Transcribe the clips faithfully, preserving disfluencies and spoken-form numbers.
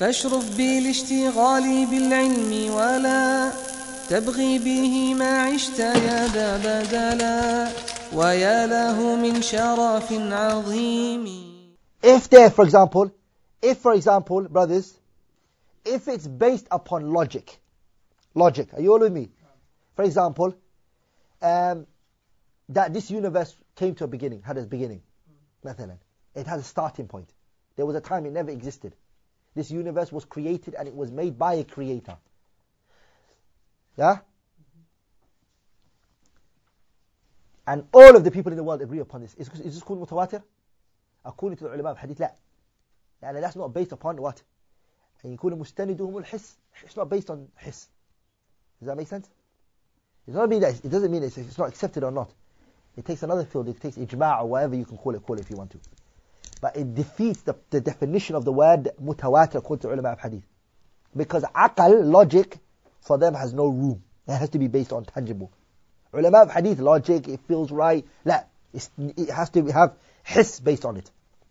فاشرف بالاشتغال بالعلم ولا تبغي به ما عشت يا ذا بدلا ويا له من شرف عظيم. If there, for example, if for example, brothers, if it's based upon logic, logic, are you all with me? For example, um, that this universe came to a beginning, had a beginning. مثلا. It has a starting point. There was a time it never existed. This universe was created and it was made by a creator. Yeah? And all of the people in the world agree upon this. Is, is this called mutawatir? According to the ulama of hadith, لا. يعني that's not based upon what? And يكون مستندهم الحس. It's not based on his. Does that make sense? It doesn't mean that it doesn't mean it's, it's not accepted or not. It takes another field. It takes ijma' or whatever you can call it, call it if you want to. But it defeats the, the definition of the word mutawatir according to ulama of hadith. Because aqal, logic, for them has no room. It has to be based on tangible. Ulama of hadith, logic, it feels right. La, it's, it has to have hiss based on it.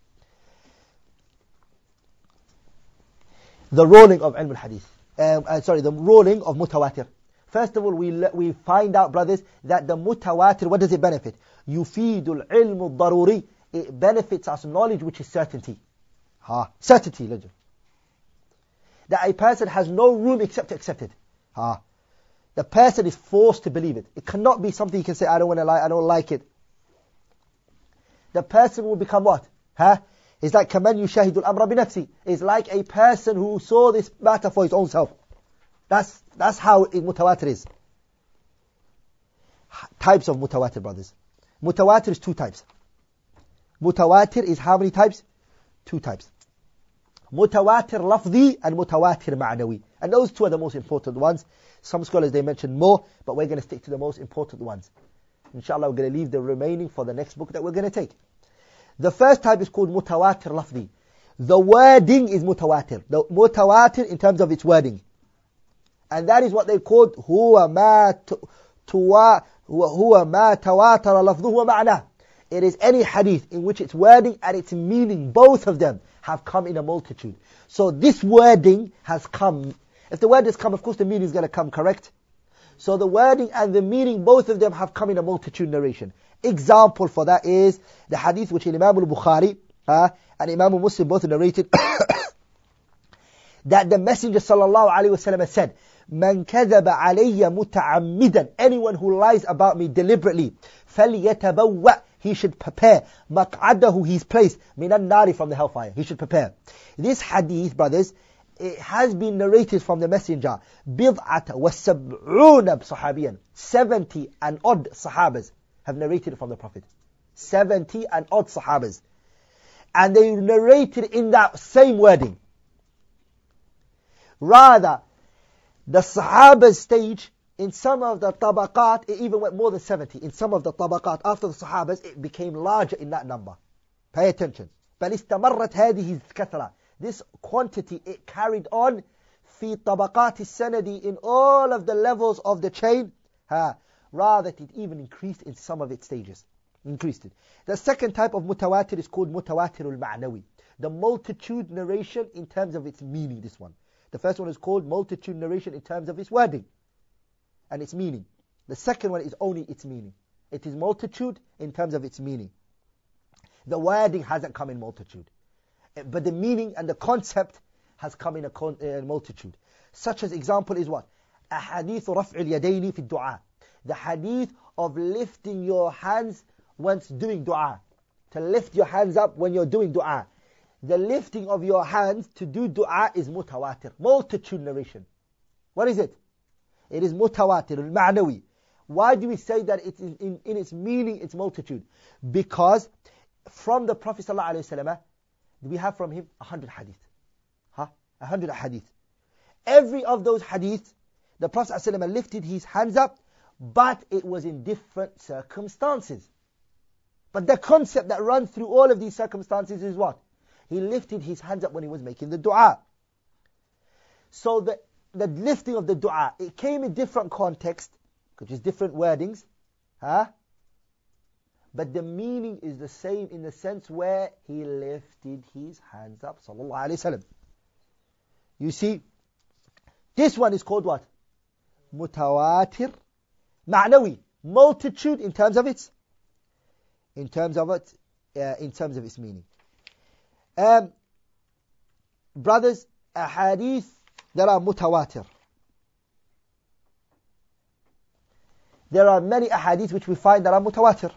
The ruling of ilm al-hadith. Um, uh, sorry, the ruling of mutawatir. First of all, we we find out, brothers, that the mutawatir, what does it benefit? Yufidul ilmu daruri. It benefits us knowledge which is certainty. Ha, certainty, legend. That a person has no room except to accept it. Ha. The person is forced to believe it. It cannot be something you can say, I don't want to like, I don't like it. The person will become what? Huh? It's like kaman yushahidul amra binafsi. It's like a person who saw this matter for his own self. That's that's how it, mutawatir is. Types of mutawatir, brothers. Mutawatir is two types. Mutawatir is how many types? Two types. Mutawatir lafzi and mutawatir ma'nawi. And those two are the most important ones. Some scholars, they mention more, but we're going to stick to the most important ones. Inshallah, we're going to leave the remaining for the next book that we're going to take. The first type is called mutawatir lafzi. The wording is mutawatir. The mutawatir in terms of its wording. And that is what they called huwa ma tuwa huwa ma tawatara lafzuhu wa ma'na. It is any hadith in which its wording and its meaning, both of them, have come in a multitude. So this wording has come. If the word has come, of course the meaning is going to come, correct? So the wording and the meaning, both of them have come in a multitude narration. Example for that is the hadith which Imam al-Bukhari uh, and Imam Muslim both narrated that the Messenger sallallahu alaihi wasallam said, "Man kadhaba alayya muta'ammidan," anyone who lies about me deliberately, فَلْيَتَبَوَّأْ, he should prepare مَقْعَدَهُ, his place, مِنَ النَّارِ, from the hellfire. He should prepare. This hadith, brothers, it has been narrated from the Messenger. بِضْعَةَ وَسَبْعُونَ صَحَابِيًا, seventy and odd Sahabas have narrated it from the Prophet. seventy and odd Sahabas. And they narrated in that same wording. Rather, the Sahabas stage, in some of the tabaqat, it even went more than seventy. In some of the tabaqat, after the Sahabas, it became larger in that number. Pay attention. بل استمرت هذه الكثرة. This quantity, it carried on في طبقات السند, in all of the levels of the chain. Ha. Rather, it even increased in some of its stages. Increased it. The second type of mutawatir is called mutawatir al-ma'nawi. The multitude narration in terms of its meaning, this one. The first one is called multitude narration in terms of its wording and its meaning. The second one is only its meaning. It is multitude in terms of its meaning. The wording hasn't come in multitude, but the meaning and the concept has come in a con- uh, multitude. Such as example is what? أحاديث رفع اليدين في الدعاء. The hadith of lifting your hands once doing dua. To lift your hands up when you're doing dua. The lifting of your hands to do dua is mutawatir. Multitude narration. What is it? It is mutawatir, al-ma'nawi. Why do we say that it's in, in, in its meaning, it's multitude? Because from the Prophet ﷺ, we have from him a hundred hadith. Huh? A hundred hadith. Every of those hadith, the Prophet ﷺ lifted his hands up, but it was in different circumstances. But the concept that runs through all of these circumstances is what? He lifted his hands up when he was making the dua. So the, the lifting of the dua, it came in different context, which is different wordings. Huh? But the meaning is the same in the sense where he lifted his hands up, sallallahu alaihi wasallam. You see, this one is called what? Mutawatir. Ma'nawi. Multitude in terms of its, in terms of it, uh, in terms of its meaning. Um, brothers, ahadith that are mutawatir. There are many ahadith which we find that are mutawatir.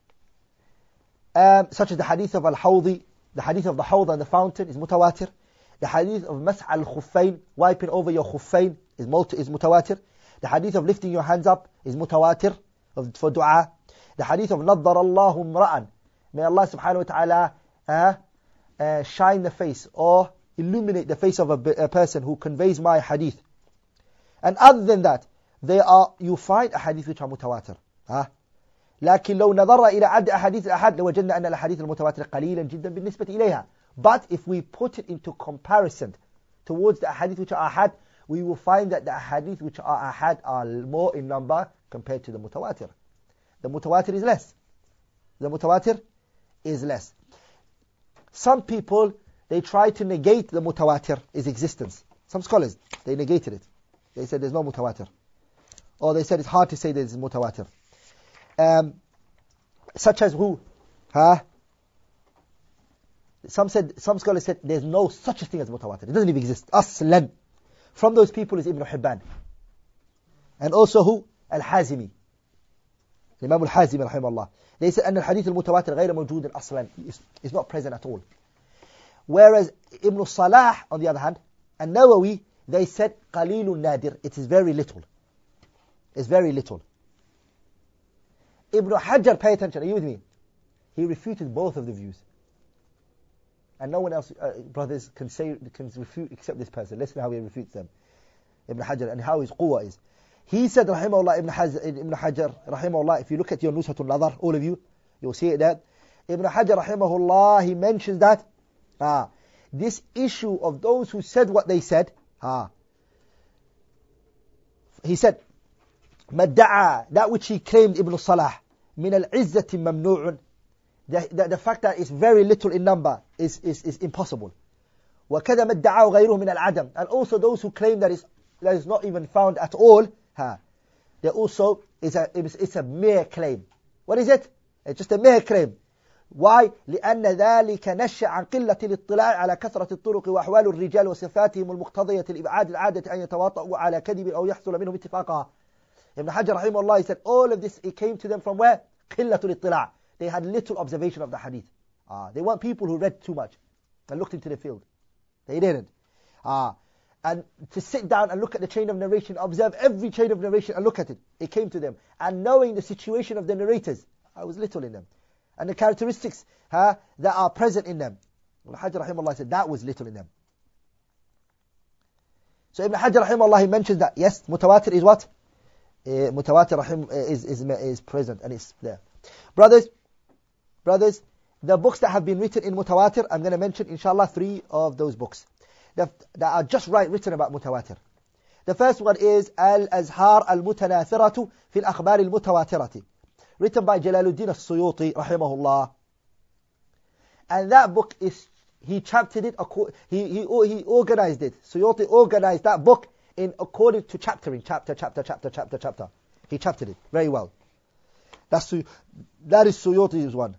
Um, such as the hadith of al-Hawdi, the hadith of the Hawd and the fountain is mutawatir. The hadith of Mas' al-Khuffayn, wiping over your khuffayn, is, multi, is mutawatir. The hadith of lifting your hands up is mutawatir of, for dua. The hadith of Naddar Allahu mra'an, may Allah subhanahu wa ta'ala uh, uh, shine the face or illuminate the face of a, a person who conveys my hadith. And other than that, they are, you find ahadith which are mutawatir. Huh? لكن لو نظرنا إلى عد أحاديث الأحاد لوجدنا أن الأحاديث المتواترة قليلا جدا بالنسبة إليها. But if we put it into comparison towards the ahadith which are ahad, we will find that the ahadith which are ahad are more in number compared to the mutawatir. The mutawatir is less. The mutawatir is less. Some people, they try to negate the mutawatir, its existence. Some scholars, they negated it. They said there's no mutawatir. Or they said it's hard to say there's mutawatir. Um, such as who? Huh? Some said, some scholars said there's no such a thing as mutawatir. It doesn't even exist. Aslan. From those people is Ibn Hibban. And also who? Al-Hazimi. Imam Al-Hazimi rahimahullah. They said أن الحديث المتواتر غير موجود أصلا. It's not present at all. Whereas Ibn Salah, on the other hand, and Nawawi, they said qalilun nadir. It is very little. It's very little. Ibn Hajar, pay attention, are you with me? He refuted both of the views. And no one else, uh, brothers, can say, can refute except this person. Listen how he refutes them. Ibn Hajar, and how his quwwah is. He said, rahimahullah, Ibn Hajar, Ibn Hajar, rahimahullah, if you look at your Nushatul Nadar, all of you, you'll see it there. Ibn Hajar, rahimahullah, he mentions that, ah, this issue of those who said what they said, ah, he said, مدعى, that which he claimed, Ibn Salah, min al-izzati mamnu'un, the, the, the fact that it's very little in number is, is, is impossible. وَكَذَا مَدَّعَى غَيْرُهُ مِنَ الْعَدَمِ, and also those who claim that is that is not even found at all, ha, they also, it's a, it's, it's a mere claim. What is it? It's just a mere claim. Why? لأن ذلك نشأ عن قلة الاطلاع على كثرة الطرق وأحوال الرجال وصفاتهم المقتضية لإبعاد العادة أن يتواطؤوا على كذب أو يحصل منهم اتفاقها. Ibn Hajar rahimahullah, he said all of this, it came to them from where? قلة الاطلاع. They had little observation of the hadith. Ah, they weren't people who read too much and looked into the field. They didn't. Ah, and to sit down and look at the chain of narration, observe every chain of narration and look at it. It came to them. And knowing the situation of the narrators, I was little in them. And the characteristics huh, that are present in them. Ibn Hajar rahimahullah said that was little in them. So Ibn Hajar rahimahullah, he mentions that, yes, mutawatir is what? Uh, mutawatir rahim, uh, is, is, is present and it's there. Brothers, brothers, the books that have been written in mutawatir, I'm going to mention inshallah three of those books that, that are just right written about mutawatir. The first one is Al-Azhar Al-Mutanathiratu Fil Akhbar Al-Mutawatirati, written by Jalaluddin As-Suyuti rahimahullah. And that book is, he chaptered it, he, he, he organized it. Suyuti organized that book in according to chaptering, chapter, chapter, chapter, chapter, chapter. He chaptered it very well. That's, that is Suyuti's one.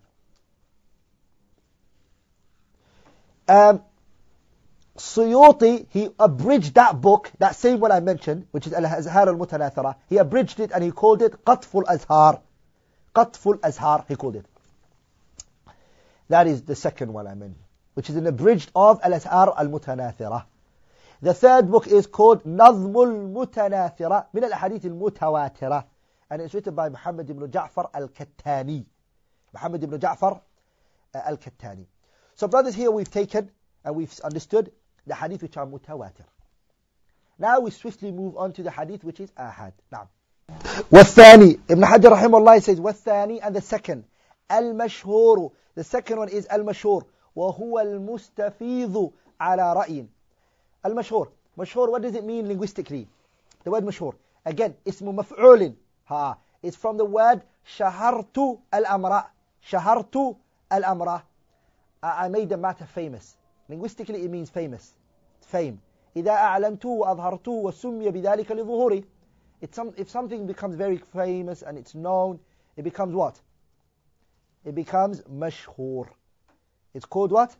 Um, Suyuti, he abridged that book, that same one I mentioned, which is Al-Azhar Al-Mutanathira. He abridged it and he called it Qatful Azhar. Qatful Azhar, he called it. That is the second one I mentioned, which is an abridged of Al-Azhar Al-Mutanathira. The third book is called Nazmul Mutanathira min al-Ahadith al-Mutawatira, and it's written by Muhammad ibn Ja'far al-Kattani. Muhammad ibn Ja'far uh, al-Kattani. So brothers, here we've taken and we've understood the hadith which are mutawatir. Now we swiftly move on to the hadith which is ahad. Now, والثاني, Ibn Hajar rahimahullah says, والثاني, and the second, المشهور, the second one is المشهور, وهو المستفيض على رأي. المشهور, مشهور, what does it mean linguistically? The word مشهور, again, اسم مفعول, ha, it's from the word شهرت الأمر. شهرت الأمر, I made the matter famous. Linguistically it means famous, fame. إذا أعلنته وأظهرته وسمي بذلك لظهوره. It's some, if something becomes very famous and it's known, it becomes what? It becomes mashhur. It's called what?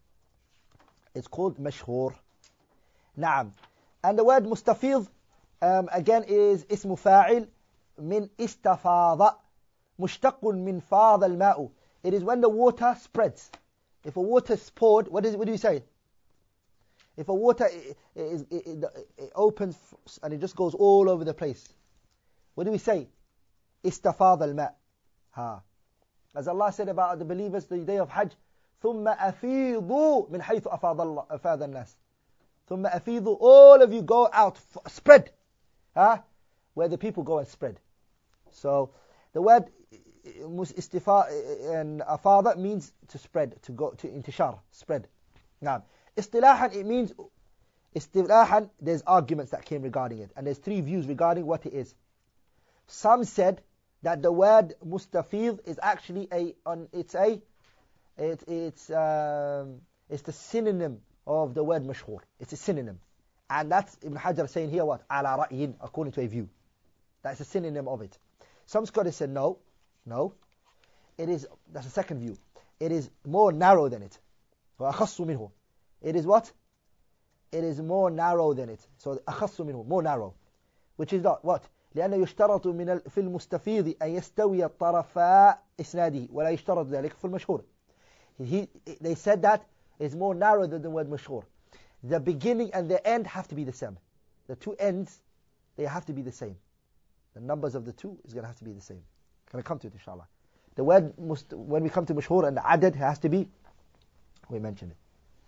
It's called mashhur. Naam. And the word mustafid um, again is اسم فاعل من استفاض مشتق من فاض الماء. It is when the water spreads. If a water is poured, what, is, what do you say? If a water it, it, it, it opens and it just goes all over the place, what do we say? استفاض الماء. Ha. As Allah said about the believers the day of Hajj, ثم أفيضوا من حيث أفاض الله أفاض الناس. ثم أفيضوا, all of you go out, spread. Huh? Where the people go and spread. So the word istifa and afada means to spread, to go to intishar, spread. Now, istilahan, it means istilahan, there's arguments that came regarding it, and there's three views regarding what it is. Some said that the word mustafid is actually a on it's a it, it's um, it's the synonym of the word mashhur. It's a synonym, and that's Ibn Hajar saying here what ala ra'yin, according to a view. That's a synonym of it. Some scholars said no, no. It is, that's the second view. It is more narrow than it. وَأَخَصُّ مِنْهُ. It is what? It is more narrow than it. So أَخَصُّ مِنْهُ, more narrow. Which is not what? لأنه يشترط من في المستفيض أن يستوي الطرفاء إسناده ولا يشترط ذلك في المشهور. He, they said that is more narrow than the word mashhur. The beginning and the end have to be the same. The two ends, they have to be the same. The numbers of the two is going to have to be the same. Can I come to it, inshallah? The word, must, when we come to mashhur and the adad, has to be, we mentioned it.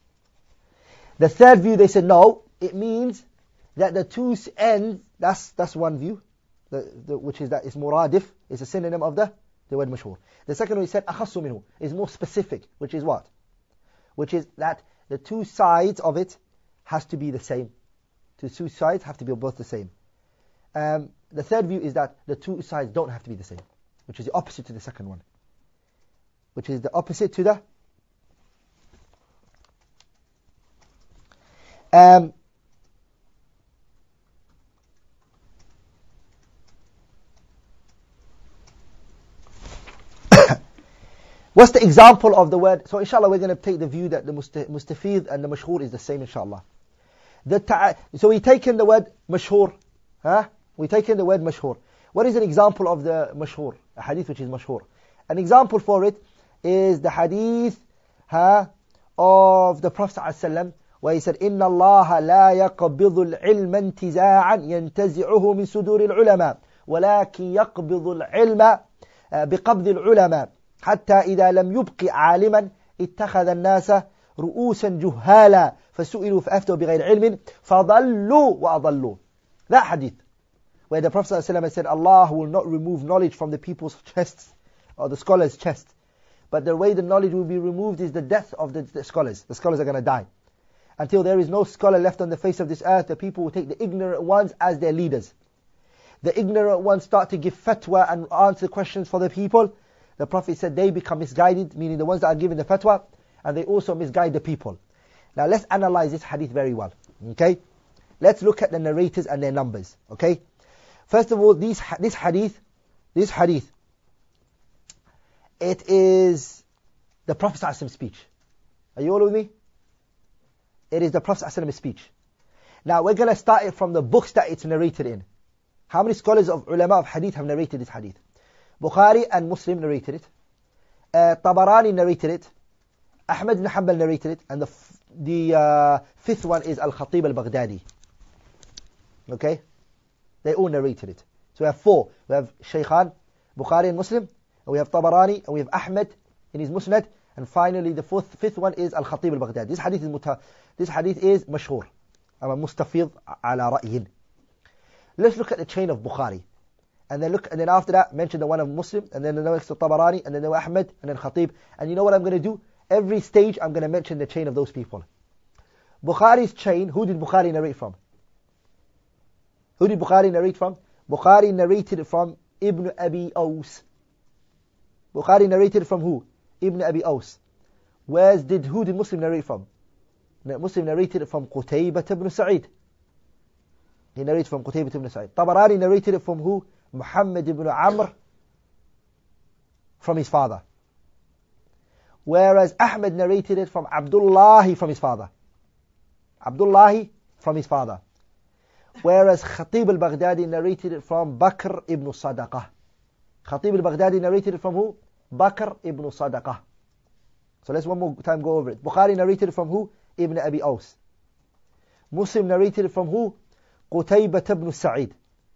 The third view, they said no, it means that the two ends, that's that's one view, the, the, which is that it's muradif, it's a synonym of the, the word mashhur. The second one, he said akhassu minhu, is more specific, which is what? Which is that the two sides of it has to be the same. The two sides have to be both the same. Um, the third view is that the two sides don't have to be the same, which is the opposite to the second one. Which is the opposite to the... Um, what's the example of the word? So inshallah we're going to take the view that the mustafid and the mashhur is the same, inshallah. The ta- so we take in the word mashhur, huh? We take in the word mashhur. What is an example of the mashhur? A hadith which is mashhur. An example for it is the hadith huh, of the Prophet ﷺ, where he said, إِنَّ اللَّهَ لَا يَقْبِضُ الْعِلْمَ انْتِزَاعًا يَنْتَزِعُهُ مِنْ صُدُورِ الْعُلَمَاءِ وَلَكِنْ يَقْبِضُ الْعِلْمَ بِقَبْضِ الْعُلَمَاءِ حتى إذا لم يبق عالما اتخذ الناس رؤوسا جهالا فسئلوا فأفتوا بغير علم فضلوا وأضلوا. That hadith, where the Prophet ﷺ said, Allah will not remove knowledge from the people's chests, or the scholars' chests, but the way the knowledge will be removed is the death of the, the scholars. The scholars are going to die. Until there is no scholar left on the face of this earth, the people will take the ignorant ones as their leaders. The ignorant ones start to give fatwa and answer questions for the people. The Prophet said they become misguided, meaning the ones that are giving the fatwa, and they also misguide the people. Now let's analyze this hadith very well. Okay? Let's look at the narrators and their numbers. Okay? First of all, these, this hadith, this hadith, it is the Prophet ﷺ's speech. Are you all with me? It is the Prophet ﷺ's speech. Now we're going to start it from the books that it's narrated in. How many scholars of ulama of hadith have narrated this hadith? Bukhari and Muslim narrated it. Uh, Tabarani narrated it. Ahmad ibn Hanbal narrated it. And the, f- the uh, fifth one is Al-Khatib al-Baghdadi. Okay? They all narrated it. So we have four. We have Shaykhan, Bukhari and Muslim. And we have Tabarani. And we have Ahmad in his Musnad. And finally the fourth, fifth one is Al-Khatib al-Baghdadi. This hadith is muta, this hadith is mashhur. Ama mustafid ala ra'yin. Let's look at the chain of Bukhari. And then look, and then after that, mention the one of Muslim, and then the next to Tabarani, and then the Ahmad, and then Khatib. And you know what I'm going to do? Every stage, I'm going to mention the chain of those people. Bukhari's chain, who did Bukhari narrate from? Who did Bukhari narrate from? Bukhari narrated it from Ibn Abi Aws. Bukhari narrated it from who? Ibn Abi Aws. Where's did, who did Muslim narrate from? Muslim narrated it from Qutaybah ibn Sa'id. He narrated from Qutaybah ibn Sa'id. Tabarani narrated it from who? Muhammad ibn Amr, from his father. Whereas Ahmad narrated it from Abdullah from his father. Abdullah from his father. Whereas Khatib al-Baghdadi narrated it from Bakr ibn Sadaqah. Khatib al-Baghdadi narrated it from who? Bakr ibn Sadaqah. So let's one more time go over it. Bukhari narrated it from who? Ibn Abi Aus. Muslim narrated it from who? Qutaybah ibn Sa'id.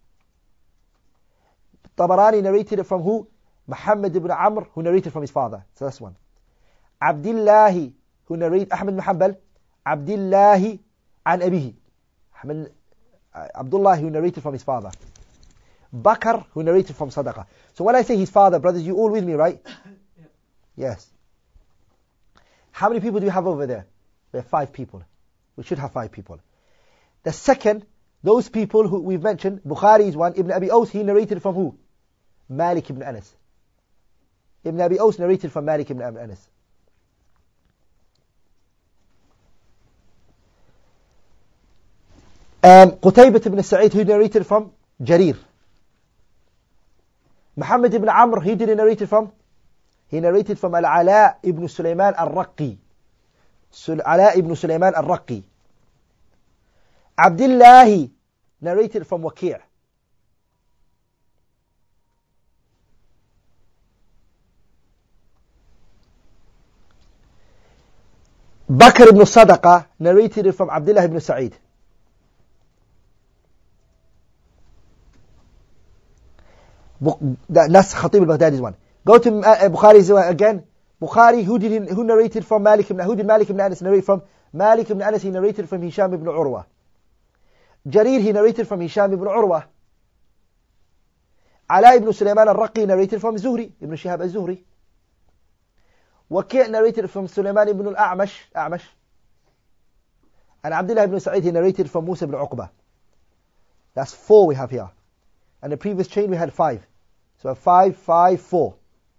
Tabarani narrated it from who? Muhammad ibn Amr, who narrated from his father. So that's one. Abdullah, who narrated, Ahmad ibn Hanbal, Abdullah an Abihi. Ahmad, uh, Abdullah, who narrated from his father. Bakr, who narrated from Sadaqah. So when I say his father, brothers, you all with me, right? Yeah. Yes. How many people do we have over there? We have five people. We should have five people. The second, those people who we've mentioned, Bukhari is one, Ibn Abi Aus, he narrated from who? Malik ibn Anas. Ibn Abi Aus narrated from Malik ibn Anas. Um, Qutaybah ibn Sa'id, who narrated from Jarir. Muhammad ibn Amr, he didn't narrate from? He narrated from Al-Ala ibn Sulaiman al-Raqi. Al-Ala ibn Sulaiman al-Raqi. Abdullah narrated from Waqi'. Bakr ibn Sadaqah narrated from Abdullah ibn Sa'id. That's Khatib al-Baghdadi's one. Go to uh, Bukhari's one again. Bukhari, who did he, who narrated from Malik ibn, who did Malik ibn Anas narrate from? Malik ibn Anas, he narrated from Hisham ibn Urwa. Jarir, he narrated from Hisham ibn Urwa. Ala ibn Sulaiman al-Raqi narrated from Zuhri, Ibn Shihab al-Zuhri. Waqi' narrated from Sulaiman ibn al-A'mash, A'mash. And Abdullah ibn Sa'id, he narrated from Musa ibn Uqba. That's four we have here. And the previous chain we had five. So five, five, four.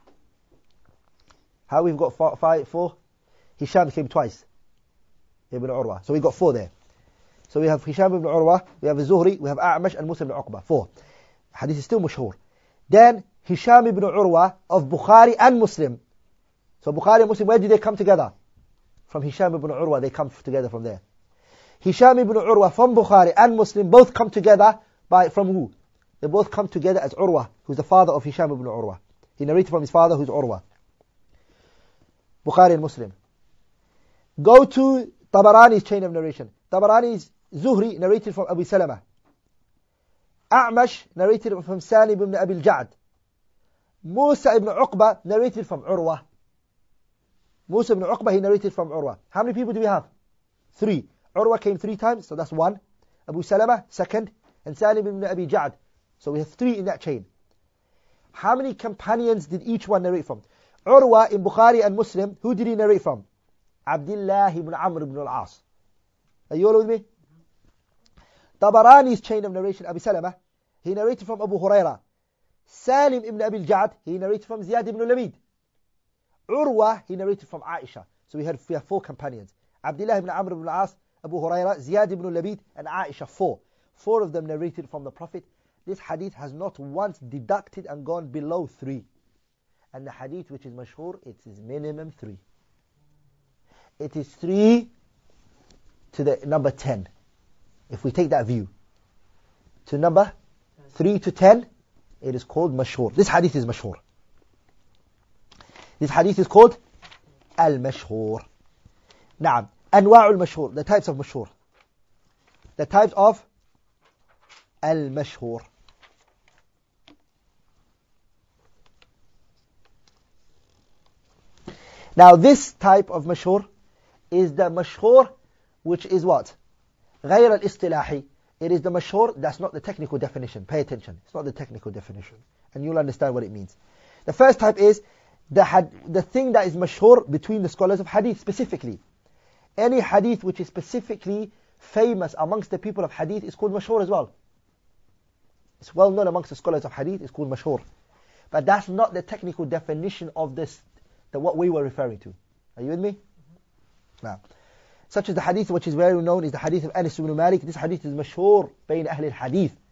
How we've got four, five, four? Hisham came twice. Ibn Urwa. So we got four there. So we have Hisham ibn Urwa, we have Zuhri, we have A'mash and Musa ibn Uqba. Four. Hadith is still mashhur. Then Hisham ibn Urwa of Bukhari and Muslim. So Bukhari and Muslim, where do they come together? From Hisham ibn Urwa, they come together from there. Hisham ibn Urwa from Bukhari and Muslim both come together by from who? They both come together as Urwa, who's the father of Hisham ibn Urwa. He narrated from his father, who's Urwa. Bukhari and Muslim. Go to Tabarani's chain of narration. Tabarani's Zuhri narrated from Abu Salama. A'mash narrated from Salim ibn Abi al-Ja'd. Musa ibn Uqba narrated from Urwa. Musa ibn Uqba, he narrated from Urwa. How many people do we have? Three. Urwa came three times, so that's one. Abu Salama, second. And Salim ibn Abi Ja'd. So we have three in that chain. How many companions did each one narrate from? Urwa in Bukhari and Muslim, who did he narrate from? Abdullah ibn Amr ibn al-As. Are you all with me? Tabarani's chain of narration, Abu Salama, he narrated from Abu Huraira. Salim ibn Abi al-Ja'd, he narrated from Ziyad ibn Labid. Urwa, he narrated from Aisha. So we had, we have four companions. Abdullah ibn Amr ibn al-As, Abu Huraira, Ziyad ibn Labid, and Aisha, four. Four of them narrated from the Prophet. This hadith has not once deducted and gone below three. And the hadith which is mashhur, it is minimum three. It is three to the number ten. If we take that view. To number three to ten, it is called mashhur. This hadith is mashhur. This hadith is called al-mashhur. Naam. Anwa' al-mashhur. The types of mashhur. The types of al-mashhur. Now this type of mashhur is the mashhur which is what? غير الاصطلاحي. It is the mashhur, that's not the technical definition. Pay attention. It's not the technical definition. And you'll understand what it means. The first type is the, had, the thing that is mashhur between the scholars of hadith specifically. Any hadith which is specifically famous amongst the people of hadith is called mashhur as well. It's well known amongst the scholars of hadith, it's called mashhur. But that's not the technical definition of this, the, what we were referring to. Are you with me? Mm-hmm. Now, such as the hadith which is very known is the hadith of Anas ibn Malik. This hadith is mashhur بين أهل الحديث.